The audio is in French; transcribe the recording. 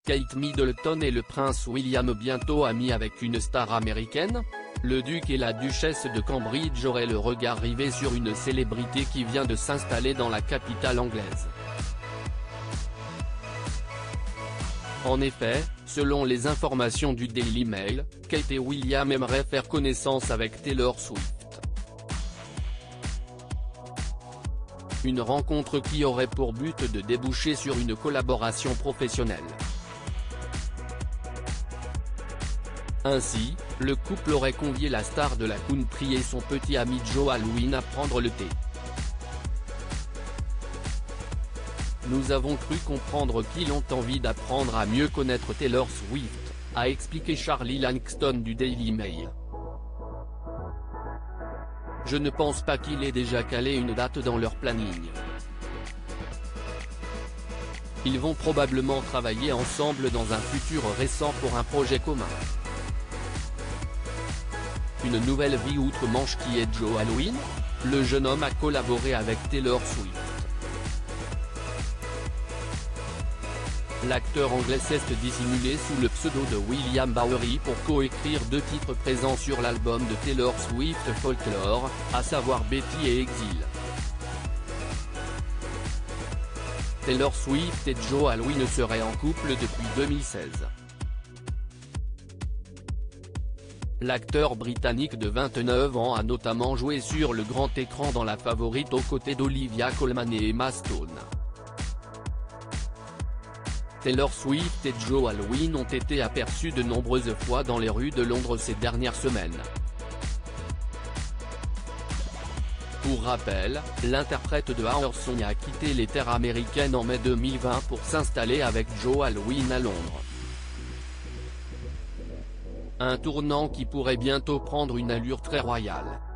Kate Middleton et le prince William bientôt amis avec une star américaine? Le duc et la duchesse de Cambridge auraient le regard rivé sur une célébrité qui vient de s'installer dans la capitale anglaise. En effet, selon les informations du Daily Mail, Kate et William aimeraient faire connaissance avec Taylor Swift. Une rencontre qui aurait pour but de déboucher sur une collaboration professionnelle. Ainsi, le couple aurait convié la star de la country et son petit ami Joe Alwyn à prendre le thé. Nous avons cru comprendre qu'ils ont envie d'apprendre à mieux connaître Taylor Swift, a expliqué Charlie Langston du Daily Mail. Je ne pense pas qu'il ait déjà calé une date dans leur planning. Ils vont probablement travailler ensemble dans un futur récent pour un projet commun. Une nouvelle vie outre-Manche qui est Joe Alwyn? Le jeune homme a collaboré avec Taylor Swift. L'acteur anglais s'est dissimulé sous le pseudo de William Bowery pour coécrire 2 titres présents sur l'album de Taylor Swift Folklore, à savoir Betty et Exile. Taylor Swift et Joe Alwyn seraient en couple depuis 2016. L'acteur britannique de 29 ans a notamment joué sur le grand écran dans La Favorite aux côtés d'Olivia Colman et Emma Stone. Taylor Swift et Joe Alwyn ont été aperçus de nombreuses fois dans les rues de Londres ces dernières semaines. Pour rappel, l'interprète de Our Song a quitté les terres américaines en mai 2020 pour s'installer avec Joe Alwyn à Londres. Un tournant qui pourrait bientôt prendre une allure très royale.